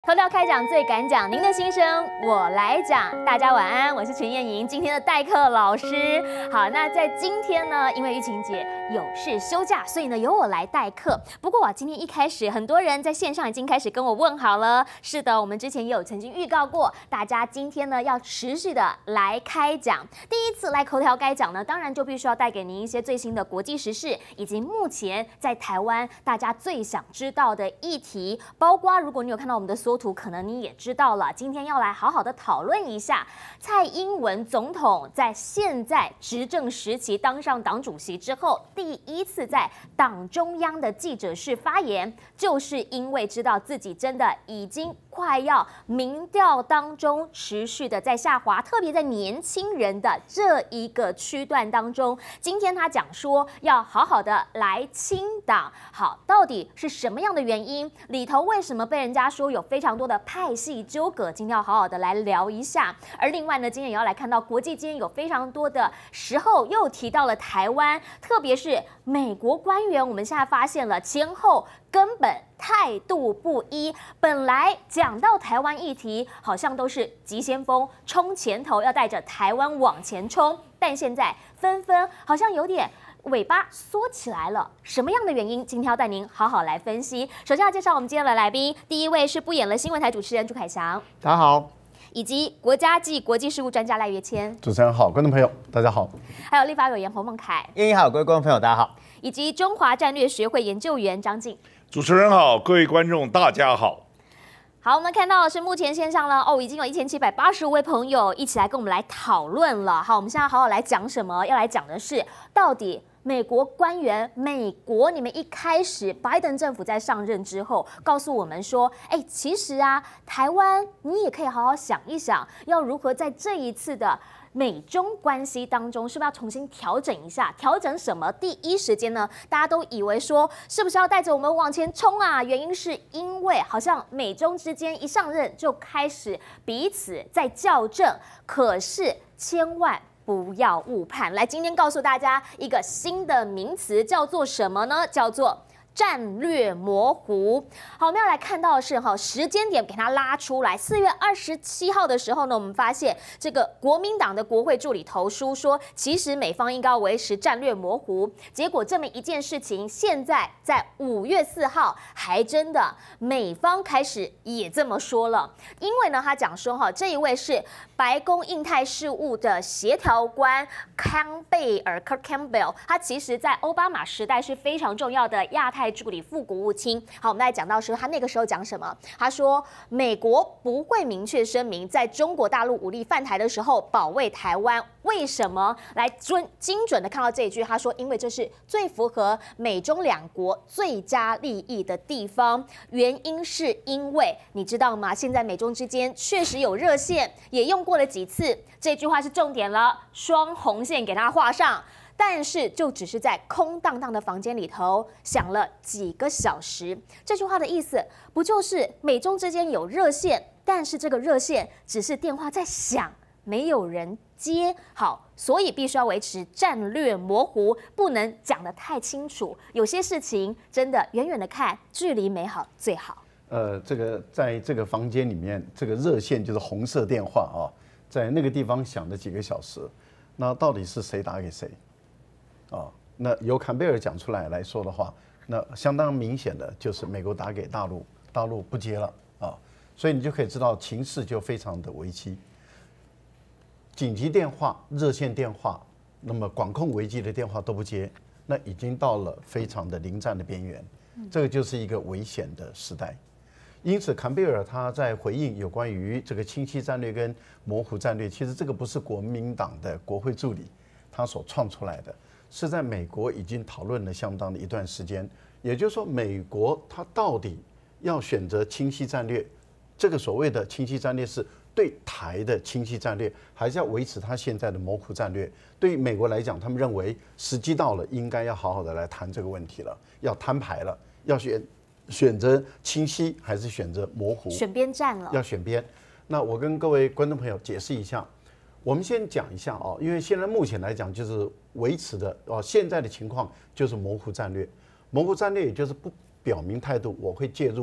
头条开讲最敢讲，您的心声我来讲。大家晚安，我是陈燕莹，今天的代课老师。好，那在今天呢，因为玉琴姐有事休假，所以呢由我来代课。不过今天一开始，很多人在线上已经开始跟我问好了。是的，我们之前也有曾经预告过，大家今天呢要持续的来开讲。第一次来头条该讲呢，当然就必须要带给您一些最新的国际时事，以及目前在台湾大家最想知道的议题，包括如果你有看到我们的缩图，可能你也知道了。今天要来好好的讨论一下，蔡英文总统在现在执政时期当上党主席之后，第一次在党中央的记者室发言，就是因为知道自己真的已经快要民调当中持续的在下滑，特别在年轻人的这一个区段当中，今天他讲说要好好的来清党。好，到底是什么样的原因？里头为什么被人家说有非常多的派系纠葛？今天要好好的来聊一下。而另外呢，今天也要来看到国际间有非常多的时候又提到了台湾，特别是美国官员，我们现在发现了前后根本态度不一。本来讲到台湾议题，好像都是急先锋冲前头，要带着台湾往前冲，但现在纷纷好像有点尾巴缩起来了，什么样的原因？今天要带您好好来分析。首先要介绍我们今天的来宾，第一位是不演了新闻台主持人朱凯翔， 大家好， 以及国家暨国际事务专家赖岳谦。 主持人好，观众朋友大家好， 还有立法委员洪孟凯， 燕莹好，各位观众朋友大家好， 以及中华战略学会研究员张静。 主持人好，各位观众大家好。 好，我们看到的是目前线上呢，已经有1785位朋友一起来跟我们来讨论了。好，我们现在好好来讲什么？要来讲的是，到底美国官员，美国你们一开始拜登政府在上任之后，告诉我们说，其实啊，台湾你也可以好好想一想，要如何在这一次的美中关系当中，是不是要重新调整一下？调整什么？第一时间呢，大家都以为说，是不是要带着我们往前冲啊？原因是因为好像美中之间一上任就开始彼此在校正，可是千万不要误判。来，今天告诉大家一个新的名词，叫做什么呢？叫做战略模糊。好，我们要来看到的是时间点给它拉出来。4月27号的时候呢，我们发现这个国民党的国会助理投书说，其实美方应该要维持战略模糊。结果这么一件事情，现在在5月4号，还真的美方开始也这么说了。因为呢，他讲说这一位是白宫印太事务的协调官康贝尔 Kurt Campbell， 他其实在奥巴马时代是非常重要的亚太助理副国务卿。好，我们来讲到说他那个时候讲什么？他说美国不会明确声明在中国大陆武力犯台的时候保卫台湾。为什么？来精准的看到这一句，他说因为这是最符合美中两国最佳利益的地方。原因是因为你知道吗？现在美中之间确实有热线，也用过了几次。这句话是重点了，双红线给它画上。但是就只是在空荡荡的房间里头想了几个小时。这句话的意思不就是美中之间有热线，但是这个热线只是电话在响，没有人接。好，所以必须要维持战略模糊，不能讲得太清楚。有些事情真的远远的看，距离美好最好。 这个在这个房间里面，这个热线就是红色电话啊，在那个地方响了几个小时。那到底是谁打给谁？那由坎贝尔讲出来说的话，那相当明显的就是美国打给大陆，大陆不接了啊，所以你就可以知道情势就非常的危机。紧急电话、热线电话，那么管控危机的电话都不接，那已经到了非常的临战的边缘，这个就是一个危险的时代。因此，坎贝尔他在回应有关于这个清晰战略跟模糊战略，其实这个不是国民党的国会助理他所创出来的。是在美国已经讨论了相当的一段时间，也就是说，美国它到底要选择清晰战略，这个所谓的清晰战略是对台的清晰战略，还是要维持它现在的模糊战略？对于美国来讲，他们认为时机到了，应该要好好的来谈这个问题了，要摊牌了，要选择清晰还是选择模糊？ 选边站了， 要选边。那我跟各位观众朋友解释一下。我们先讲一下因为现在目前来讲就是维持的现在的情况就是模糊战略，模糊战略也就是不表明态度，我会介入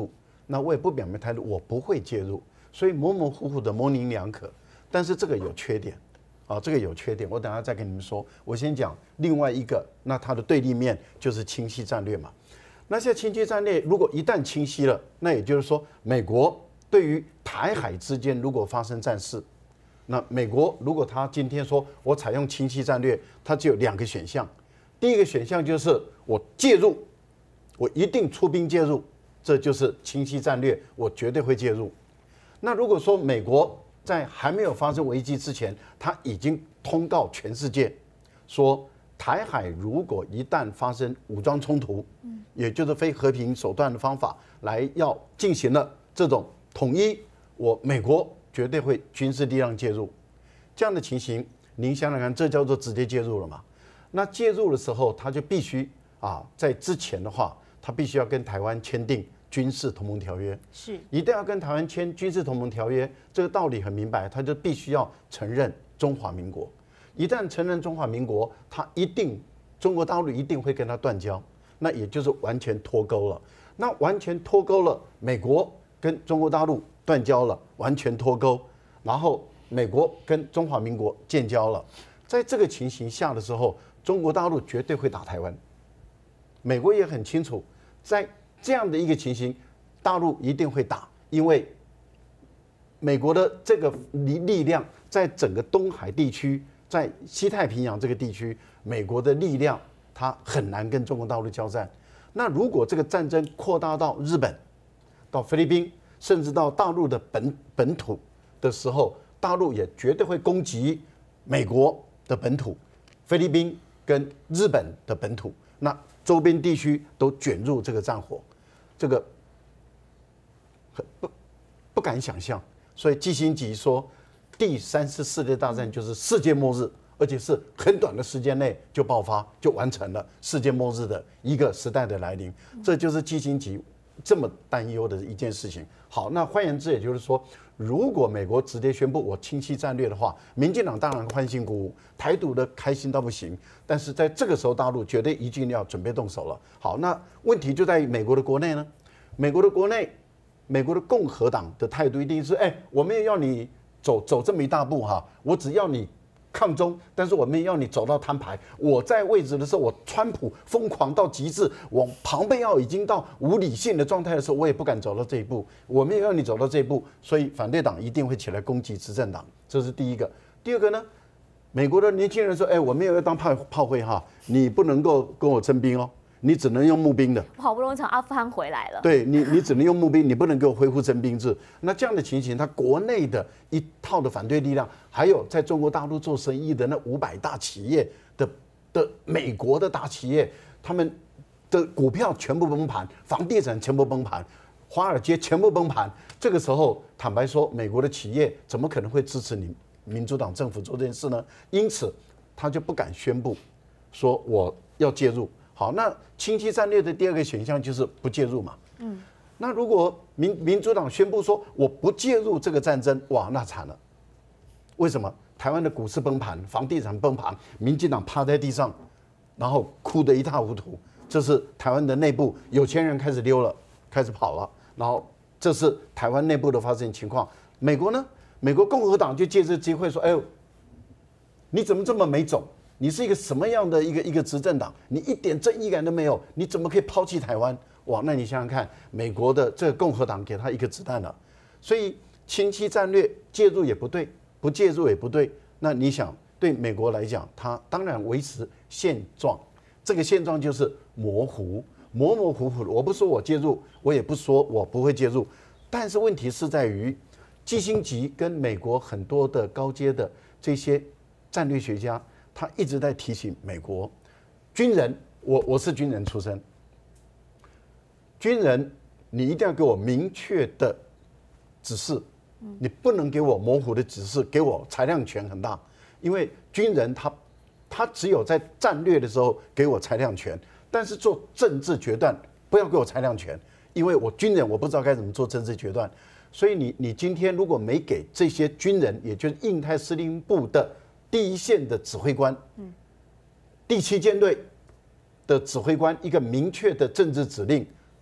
那我也不表明态度，我不会介入，所以模模糊糊的模棱两可。但是这个有缺点，这个有缺点，我等下再跟你们说。我先讲另外一个，那它的对立面就是清晰战略嘛。那现在清晰战略如果一旦清晰了，那也就是说，美国对于台海之间如果发生战事，那美国如果他今天说我采用清晰战略，它只有2个选项。第一个选项就是我介入，我一定出兵介入，这就是清晰战略，我绝对会介入。那如果说美国在还没有发生危机之前，他已经通告全世界，说台海如果一旦发生武装冲突，也就是非和平手段的方法来要进行了这种统一，我美国绝对会军事力量介入。这样的情形，您想想看，这叫做直接介入了嘛？那介入的时候，他就必须在之前的话，他必须要跟台湾签订军事同盟条约。 是， 一定要跟台湾签军事同盟条约，这个道理很明白，他就必须要承认中华民国。一旦承认中华民国，他一定中国大陆一定会跟他断交，那也就是完全脱钩了。那完全脱钩了，美国跟中国大陆断交了，完全脱钩，然后美国跟中华民国建交了。在这个情形下的时候，中国大陆绝对会打台湾。美国也很清楚，在这样的一个情形，大陆一定会打，因为美国的这个力量在整个东海地区，在西太平洋这个地区，美国的力量它很难跟中国大陆交战。那如果这个战争扩大到日本、到菲律宾，甚至到大陆的本土的时候，大陆也绝对会攻击美国的本土、菲律宾跟日本的本土，那周边地区都卷入这个战火，这个不敢想象。所以基辛格说，第3次世界大战就是世界末日，而且是很短的时间内就爆发，就完成了世界末日的一个时代的来临。这就是基辛格这么担忧的一件事情。好，那换言之，也就是说，如果美国直接宣布我清晰战略的话，民进党当然欢欣鼓舞，台独的开心到不行。但是在这个时候，大陆绝对一定要准备动手了。好，那问题就在于美国的国内呢？美国的国内，美国的共和党的态度一定是，我们也要你走这么一大步哈，我只要你抗中，但是我们要你走到摊牌。我在位置的时候，我川普疯狂到极致，我庞贝奥已经到无理性的状态的时候，我也不敢走到这一步。我们也要你走到这一步，所以反对党一定会起来攻击执政党，这是第一个。第二个呢，美国的年轻人说，我们也要当炮灰哈，你不能够跟我征兵哦。你只能用募兵的， 好不容易从阿富汗回来了， 对你只能用募兵，你不能给我恢复征兵制。那这样的情形，他国内的一套的反对力量，还有在中国大陆做生意的那500大企业的美国的大企业，他们的股票全部崩盘，房地产全部崩盘，华尔街全部崩盘。这个时候，坦白说，美国的企业怎么可能会支持你民主党政府做这件事呢？因此，他就不敢宣布说我要介入。好，那清晰战略的第二个选项就是不介入嘛。那如果民主党宣布说我不介入这个战争，哇，那惨了。为什么？台湾的股市崩盘，房地产崩盘，民进党趴在地上，然后哭得一塌糊涂。这是台湾的内部，有钱人开始溜了，开始跑了。然后这是台湾内部的发生情况。美国呢？美国共和党就借这个机会说：“哎呦，你怎么这么没种？你是一个什么样的一个执政党？你一点正义感都没有，你怎么可以抛弃台湾？哇！那你想想看，美国的这个共和党给他一个子弹了。所以清晰战略介入也不对，不介入也不对。那你想，对美国来讲，它当然维持现状，这个现状就是模糊糊的。我不说我介入，我也不说我不会介入，但是问题是在于，基辛格跟美国很多的高阶的这些战略学家。他一直在提醒美国军人，我是军人出身，军人你一定要给我明确的指示，你不能给我模糊的指示，给我裁量权很大，因为军人他只有在战略的时候给我裁量权，但是做政治决断不要给我裁量权，因为我军人我不知道该怎么做政治决断，所以你今天如果没给这些军人，也就是印太司令部的第一线的指挥官，第7舰队的指挥官一个明确的政治指令，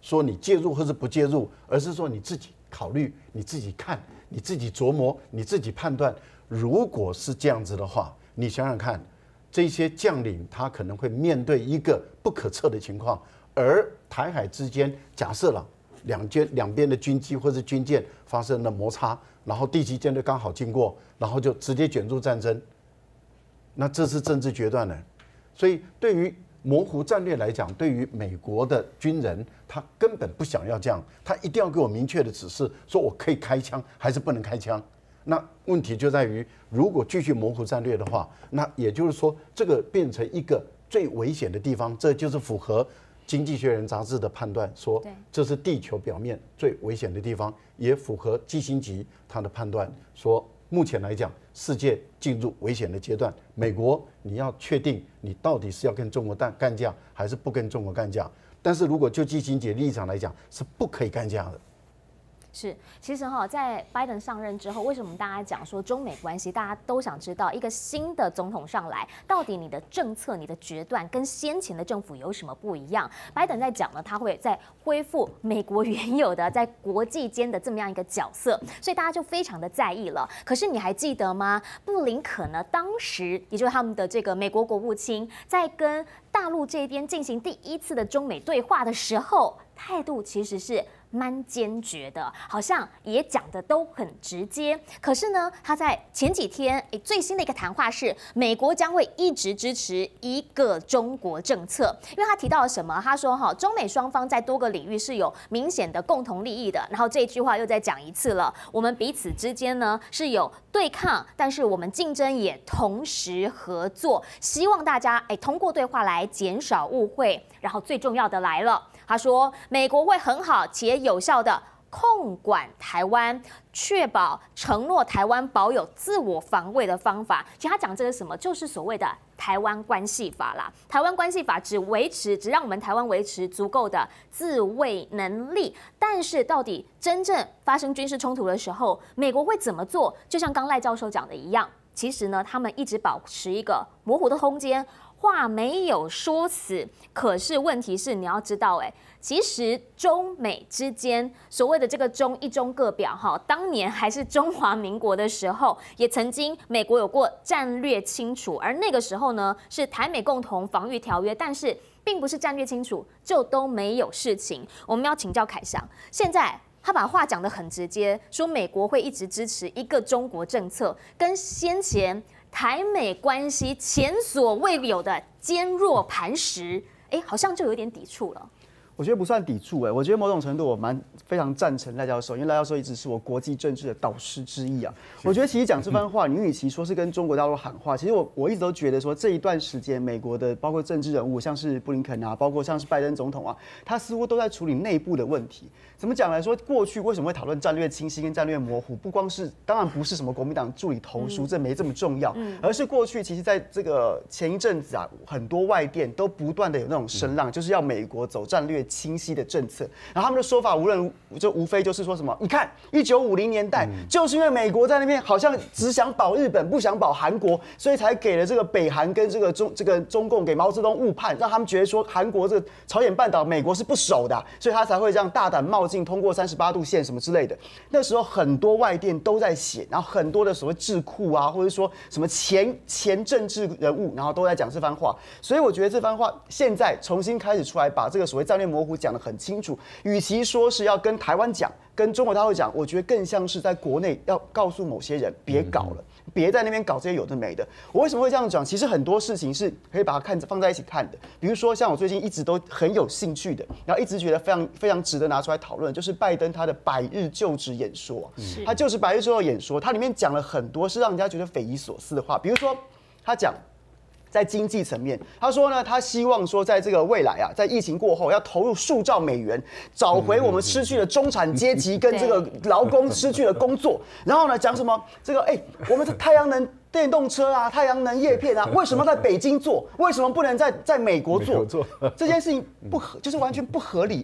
说你介入或是不介入，而是说你自己考虑、你自己看、你自己琢磨、你自己判断。如果是这样子的话，你想想看，这些将领他可能会面对一个不可测的情况，而台海之间假设了两边的军机或是军舰发生了摩擦，然后第七舰队刚好经过，然后就直接卷入战争，那这是政治决断呢。所以对于模糊战略来讲，对于美国的军人，他根本不想要这样，他一定要给我明确的指示，说我可以开枪还是不能开枪。那问题就在于，如果继续模糊战略的话，那也就是说，这个变成一个最危险的地方，这就是符合《经济学人》杂志的判断，说这是地球表面最危险的地方，也符合基辛格他的判断，说目前来讲，世界进入危险的阶段，美国你要确定你到底是要跟中国干架，还是不跟中国干架。但是如果就基辛格立场来讲，是不可以干架的。 是，其实在拜登上任之后，为什么大家讲说中美关系，大家都想知道一个新的总统上来，到底你的政策、你的决断跟先前的政府有什么不一样？拜登在讲呢，他会在恢复美国原有的在国际间的这么样一个角色，所以大家就非常的在意了。可是你还记得吗？布林肯呢，当时也就是他们的这个美国国务卿，在跟大陆这边进行第一次的中美对话的时候，态度其实是蛮坚决的，好像也讲的都很直接。可是呢，他在前几天最新的一个谈话是，美国将会一直支持一个中国政策，因为他提到了什么？他说中美双方在多个领域是有明显的共同利益的。然后这句话又再讲一次了，我们彼此之间呢是有对抗，但是我们竞争也同时合作，希望大家通过对话来减少误会。然后最重要的来了。他说，美国会很好且有效的控管台湾，确保承诺台湾保有自我防卫的方法。其实他讲这个什么，就是所谓的台湾关系法啦。台湾关系法只让我们台湾维持足够的自卫能力，但是到底真正发生军事冲突的时候，美国会怎么做？就像刚赖教授讲的一样，其实呢，他们一直保持一个模糊的空间。话没有说死，可是问题是你要知道，其实中美之间所谓的这个中一中各表当年还是中华民国的时候，也曾经美国有过战略清楚，而那个时候呢是台美共同防御条约，但是并不是战略清楚就都没有事情。我们要请教凯翔，现在他把话讲得很直接，说美国会一直支持一个中国政策，跟先前台美关系前所未有的坚若磐石，好像就有点抵触了。 我觉得不算抵触，我觉得某种程度我非常赞成赖教授，因为赖教授一直是我国际政治的导师之一啊。我觉得其实讲这番话，你与其说是跟中国大陆喊话，其实我一直都觉得说这一段时间美国的包括政治人物，像是布林肯啊，包括像是拜登总统啊，他似乎都在处理内部的问题。怎么讲来说？过去为什么会讨论战略清晰跟战略模糊？不光是，当然不是什么国民党助理投书，这没这么重要，而是过去其实在这个前一阵子啊，很多外电都不断的有那种声浪，就是要美国走战略清晰的政策。然后他们的说法无非就是说什么，你看1950年代就是因为美国在那边好像只想保日本，不想保韩国，所以才给了这个北韩跟这个中共给毛泽东误判，让他们觉得说韩国这个朝鲜半岛美国是不守的，所以他才会这样大胆冒进，通过38度线什么之类的。那时候很多外电都在写，然后很多的所谓智库啊，或者说什么前政治人物，然后都在讲这番话。所以我觉得这番话现在重新开始出来，把这个所谓战略模糊讲得很清楚。与其说是要跟台湾讲，跟中国大陆讲，我觉得更像是在国内要告诉某些人别搞了，别在那边搞这些有的没的。我为什么会这样讲？其实很多事情是可以把它放在一起看的。比如说，像我最近一直都很有兴趣的，然后一直觉得非常值得拿出来讨论，就是拜登他的100日就职演说。他就是100日之后演说，他里面讲了很多是让人家觉得匪夷所思的话，比如说他讲。在经济层面，他说呢，他希望说，在这个未来啊，在疫情过后，要投入数兆美元，找回我们失去的中产阶级跟这个劳工失去的工作。然后呢，讲什么这个我们的太阳能电动车啊，太阳能叶片啊，为什么在北京做？为什么不能在美国做？这件事情就是完全不合理，因为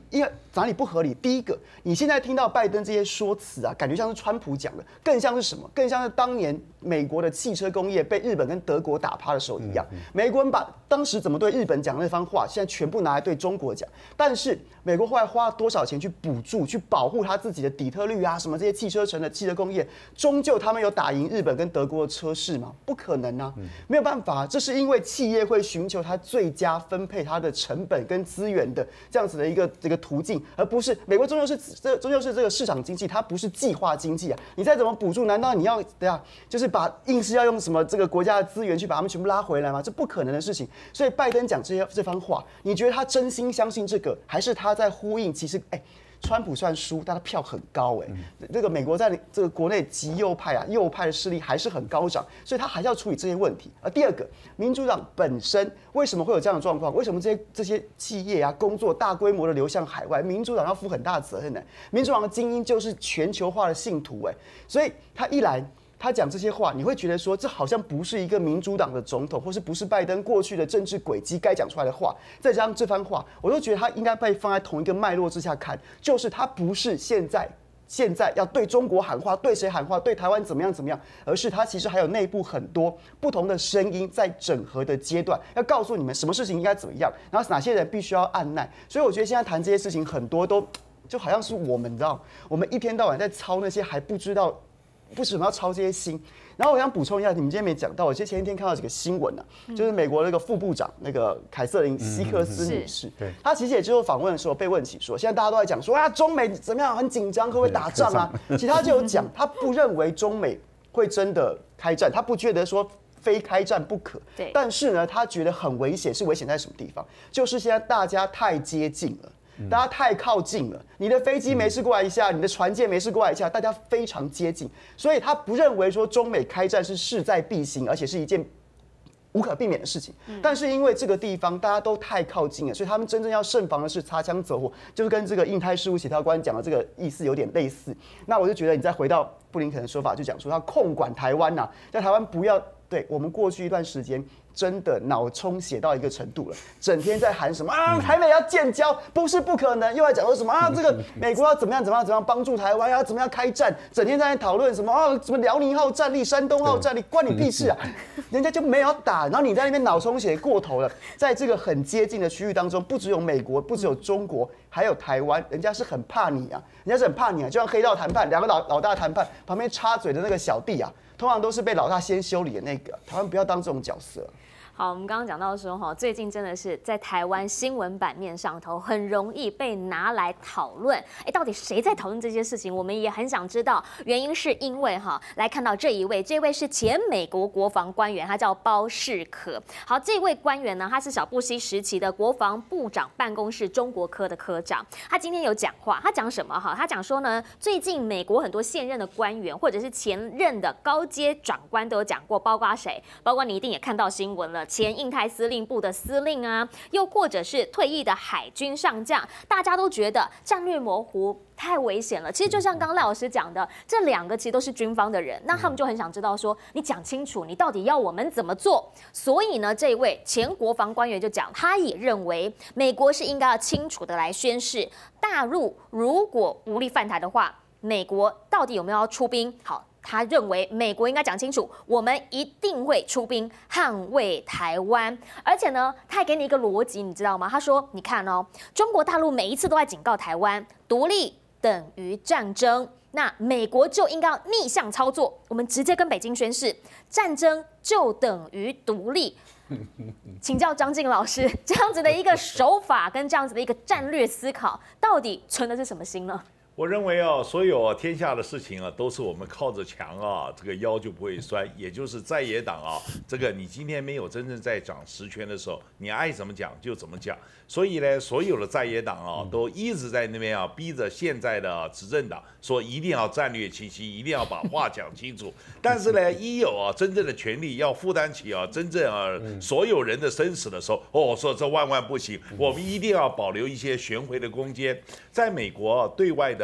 哪里不合理？第一个，你现在听到拜登这些说辞啊，感觉像是川普讲的，更像是什么？更像是当年美国的汽车工业被日本跟德国打趴的时候一样。美国人把当时怎么对日本讲那番话，现在全部拿来对中国讲。但是美国后来花了多少钱去补助、去保护他自己的底特律啊，什么这些汽车城的汽车工业，终究他们有打赢日本跟德国的车市吗？不可能啊，没有办法，这是因为企业会寻求它最佳分配它的成本跟资源的这样子的一个途径，而不是美国终究是这个市场经济，它不是计划经济啊。你再怎么补助，难道你要就是硬是要用什么这个国家的资源去把他们全部拉回来吗？这不可能的事情。所以拜登讲这番话，你觉得他真心相信这个，还是他在呼应？其实，川普虽然输，但他票很高这个美国在这个国内极右派啊，右派的势力还是很高涨，所以他还是要处理这些问题。而第二个，民主党本身为什么会有这样的状况？为什么这些企业啊工作大规模的流向海外？民主党要负很大的责任民主党的精英就是全球化的信徒所以他一来。他讲这些话，你会觉得说这好像不是一个民主党的总统，或是不是拜登过去的政治轨迹该讲出来的话。再加上这番话，我都觉得他应该被放在同一个脉络之下看，就是他不是现在要对中国喊话，对谁喊话，对台湾怎么样，而是他其实还有内部很多不同的声音在整合的阶段，要告诉你们什么事情应该怎么样，然后哪些人必须要按捺。所以我觉得现在谈这些事情，很多都就好像是我们，你知道，我们一天到晚在操那些还不知道。为什么要操这些心？然后我想补充一下，你们今天没讲到，我前一天看到几个新闻就是美国那个副部长那个凯瑟琳·希克斯女士，她其实也接受访问的时候被问起说，现在大家都在讲说中美怎么样很紧张，会不会打仗啊？其实她就有讲，她不认为中美会真的开战，她不觉得说非开战不可。但是呢，她觉得很危险，是危险在什么地方？就是现在大家太接近了。大家太靠近了，你的飞机没事过来一下，你的船舰没事过来一下，大家非常接近，所以他不认为说中美开战是势在必行，而且是一件无可避免的事情。但是因为这个地方大家都太靠近了，所以他们真正要慎防的是擦枪走火，就是跟这个印太事务协调官讲的这个意思有点类似。那我就觉得你再回到布林肯的说法，就讲说他控管台湾在台湾不要对我们过去一段时间。真的脑充血到一个程度了，整天在喊什么台美要建交，不是不可能，又来讲说什么这个美国要怎么样帮助台湾，要怎么样开战，整天在讨论什么什么辽宁号战力、山东号战力，关你屁事啊！人家就没有打，然后你在那边脑充血过头了，在这个很接近的区域当中，不只有美国，不只有中国，还有台湾，人家是很怕你啊，就像黑道谈判，两个老大谈判，旁边插嘴的那个小弟啊，通常都是被老大先修理的那个，台湾不要当这种角色。 好，我们刚刚讲到说最近真的是在台湾新闻版面上头很容易被拿来讨论。到底谁在讨论这些事情？我们也很想知道。原因是因为来看到这位是前美国国防官员，他叫包士可。好，这位官员呢，他是小布希时期的国防部长办公室中国科的科长。他今天有讲话，他讲什么？他讲说呢，最近美国很多现任的官员或者是前任的高阶长官都有讲过，包括谁？包括你一定也看到新闻了。前印太司令部的司令啊，又或者是退役的海军上将，大家都觉得战略模糊太危险了。其实就像刚刚赖老师讲的，这两个其实都是军方的人，那他们就很想知道说，你讲清楚，你到底要我们怎么做？所以呢，这一位前国防官员就讲，他也认为美国是应该要清楚的来宣示，大陆如果无力犯台的话，美国到底有没有要出兵？好。他认为美国应该讲清楚，我们一定会出兵捍卫台湾，而且呢，他还给你一个逻辑，你知道吗？他说：“你看中国大陆每一次都在警告台湾，独立等于战争，那美国就应该要逆向操作，我们直接跟北京宣示，战争就等于独立。”请教张晋老师，这样子的一个手法跟这样子的一个战略思考，到底存的是什么心呢？ 我认为所有天下的事情都是我们靠着墙这个腰就不会酸，也就是在野党这个你今天没有真正在掌实权的时候，你爱怎么讲就怎么讲。所以呢，所有的在野党都一直在那边逼着现在的执政党说一定要战略清晰，一定要把话讲清楚。但是呢，一有真正的权力要负担起真正所有人的生死的时候，说这万万不行，我们一定要保留一些旋回的空间。在美国对外的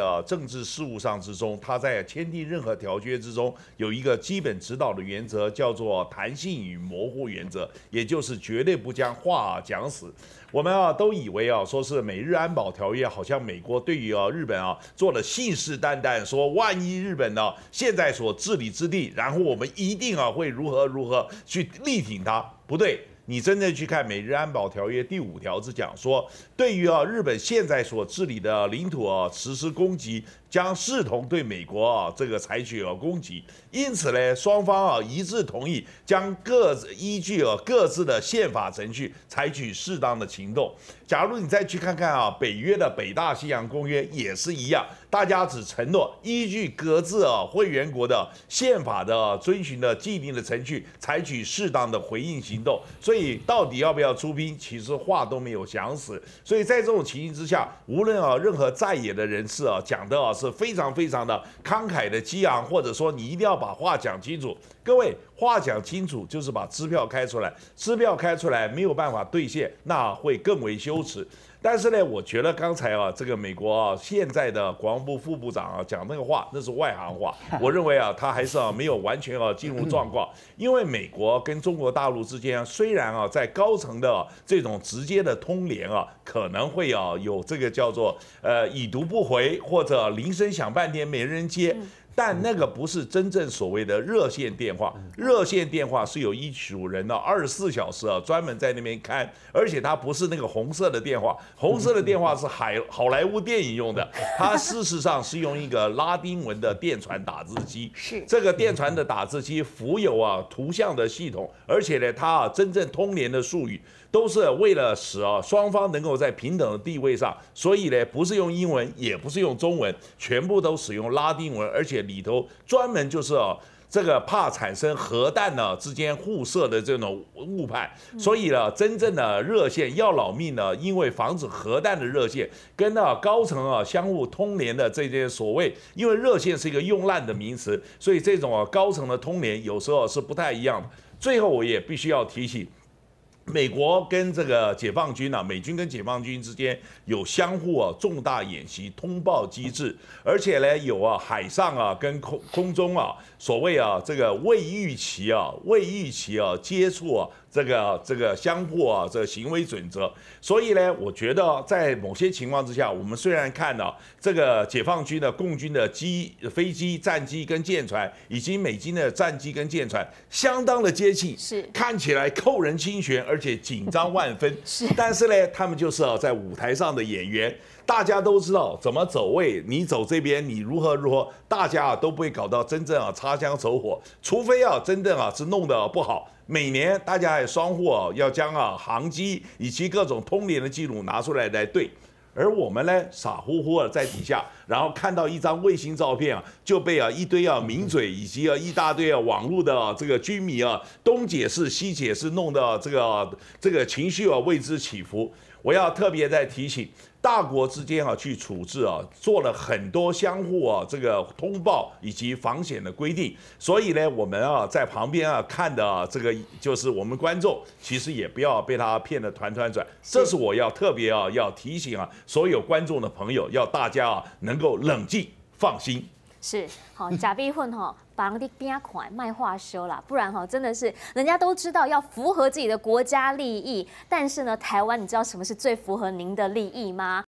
的政治事务上之中，他在签订任何条约之中有一个基本指导的原则，叫做弹性与模糊原则，也就是绝对不将话讲死。我们都以为说是美日安保条约，好像美国对于日本做了信誓旦旦，说万一日本现在所治理之地，然后我们一定会如何去力挺它，不对。你真正去看美日安保条约第5条是讲说，对于日本现在所治理的领土实施攻击，将视同对美国这个采取攻击。因此呢，双方一致同意将各自依据各自的宪法程序采取适当的行动。假如你再去看看北约的北大西洋公约也是一样，大家只承诺依据各自会员国的宪法的遵循的既定的程序，采取适当的回应行动。所以到底要不要出兵，其实话都没有讲死。所以在这种情形之下，无论任何在野的人士讲的是非常非常的慷慨的激昂，或者说你一定要把话讲清楚。各位，话讲清楚就是把支票开出来，支票开出来没有办法兑现，那会更为羞耻。但是呢，我觉得刚才这个美国现在的国防部副部长讲那个话，那是外行话。我认为他还是没有完全进入状况，因为美国跟中国大陆之间虽然在高层的这种直接的通联可能会有这个叫做已读不回，或者铃声响半天没人接。但那个不是真正所谓的热线电话，热线电话是有一组人24小时专门在那边看，而且它不是那个红色的电话，红色的电话是好莱坞电影用的，它事实上是用一个拉丁文的电传打字机，是这个电传的打字机附有图像的系统，而且呢，它真正通联的术语都是为了使双方能够在平等的地位上，所以呢，不是用英文，也不是用中文，全部都使用拉丁文，而且里头专门就是这个怕产生核弹之间互射的这种误判，所以呢，真正的热线要老命呢，因为防止核弹的热线跟高层相互通联的这些所谓，因为热线是一个用烂的名词，所以这种高层的通联有时候是不太一样的。最后我也必须要提醒。美国跟这个解放军美军跟解放军之间有相互重大演习通报机制，而且呢有海上跟空中所谓这个未预期接触这个相互这个行为准则。所以呢，我觉得在某些情况之下，我们虽然看到这个解放军的共军的飞机、战机跟舰船，以及美军的战机跟舰船相当的接近，是看起来扣人心弦，而且紧张万分。但是呢，他们就是在舞台上的演员。大家都知道怎么走位，你走这边，你如何，大家都不会搞到真正擦枪走火，除非真正是弄得不好。每年大家也双互要将航机以及各种通联的记录拿出来对。而我们呢，傻乎乎的在底下，然后看到一张卫星照片就被一堆名嘴以及一大堆网络的这个军迷东解释西解释，弄得这个情绪为之起伏。我要特别再提醒，大国之间去处置做了很多相互这个通报以及防险的规定，所以呢，我们在旁边看的这个就是我们观众，其实也不要被他骗得团团转。这是我要特别要提醒所有观众的朋友，要大家能够冷静放心。 是好，假币混把人的边款卖话说啦，不然真的是人家都知道要符合自己的国家利益，但是呢，台湾你知道什么是最符合您的利益吗？